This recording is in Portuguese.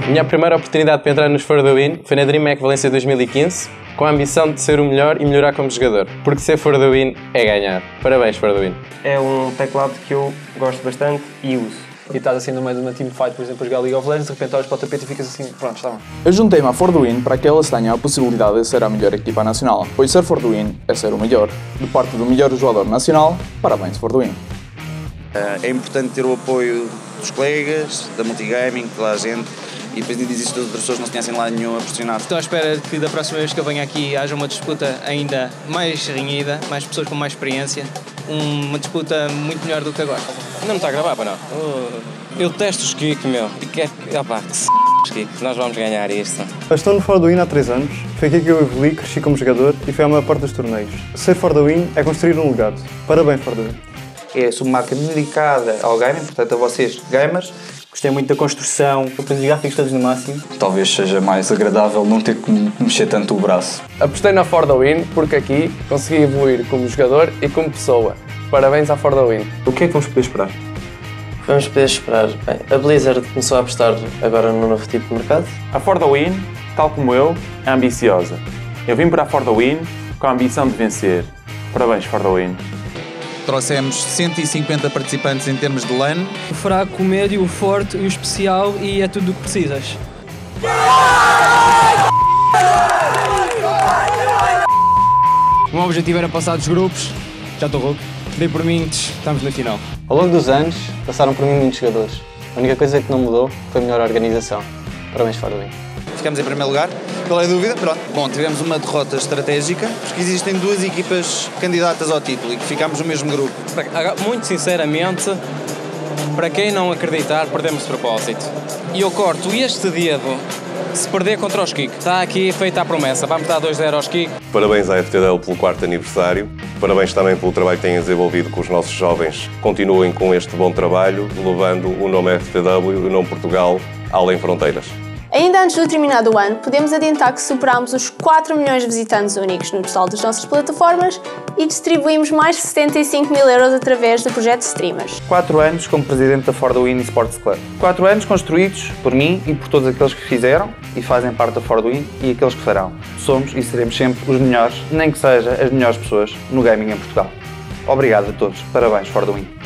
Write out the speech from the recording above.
Minha primeira oportunidade para entrar nos For The Win foi na DreamHack Valência 2015, com a ambição de ser o melhor e melhorar como jogador, porque ser For The Win é ganhar. Parabéns, For The Win. É um teclado que eu gosto bastante e uso. E estás assim no meio de uma teamfight, por exemplo, a jogar League of Legends, de repente olhas para o tapete e ficas assim, pronto, está bom. Eu juntei-me à For The Win para que elas tenham a possibilidade de ser a melhor equipa nacional, pois ser For The Win é ser o melhor. De parte do melhor jogador nacional, parabéns For The Win. É importante ter o apoio dos colegas, da multigaming, toda a gente, e depois ainda existem outras pessoas que não se conhecem lá nenhum a pressionar. Estou à espera que da próxima vez que eu venha aqui haja uma disputa ainda mais renhida, mais pessoas com mais experiência, uma disputa muito melhor do que agora. Não está a gravar, para não? Eu testo os kicks, meu, e que os kicks, nós vamos ganhar isto. Eu estou no For The Win há 3 anos, foi aqui que eu evolui, cresci como jogador e foi a maior parte dos torneios. Ser For The Win é construir um legado. Parabéns, For The Win. É a submarca dedicada ao gaming, portanto a vocês gamers. Gostei muito da construção, depois os gráficos todos no máximo. Talvez seja mais agradável não ter que mexer tanto o braço. Apostei na For The Win porque aqui consegui evoluir como jogador e como pessoa. Parabéns à For The Win. O que é que vamos poder esperar? Vamos poder esperar. Bem, a Blizzard começou a apostar agora num novo tipo de mercado. A For The Win, tal como eu, é ambiciosa. Eu vim para a For The Win com a ambição de vencer. Parabéns, For The Win. Trouxemos 150 participantes em termos de LAN. O fraco, o médio, o forte e o especial, e é tudo o que precisas. O meu objetivo era passar dos grupos, já estou rouco. Dei por mim, estamos na final. Ao longo dos anos, passaram por mim muitos jogadores. A única coisa que não mudou foi a melhor organização. Parabéns, For The Win. Ficamos em primeiro lugar, qual é a dúvida? Pronto. Bom, tivemos uma derrota estratégica, porque existem 2 equipas candidatas ao título e que ficámos no mesmo grupo. Muito sinceramente, para quem não acreditar, perdemos de propósito. E eu corto este dedo se perder contra os Kik. Está aqui feita a promessa, vamos dar 2-0 aos Kik. Parabéns à FTW pelo 4º aniversário. Parabéns também pelo trabalho que têm desenvolvido com os nossos jovens. Continuem com este bom trabalho, levando o nome FTW e o nome Portugal além fronteiras. Ainda antes do terminado o ano, podemos adiantar que superámos os 4 milhões de visitantes únicos no total das nossas plataformas e distribuímos mais de 75 mil euros através do projeto Streamers. 4 anos como presidente da For The Win Sports Club. 4 anos construídos por mim e por todos aqueles que fizeram e fazem parte da For The Win e aqueles que farão. Somos e seremos sempre os melhores, nem que seja as melhores pessoas no gaming em Portugal. Obrigado a todos. Parabéns, For The Win.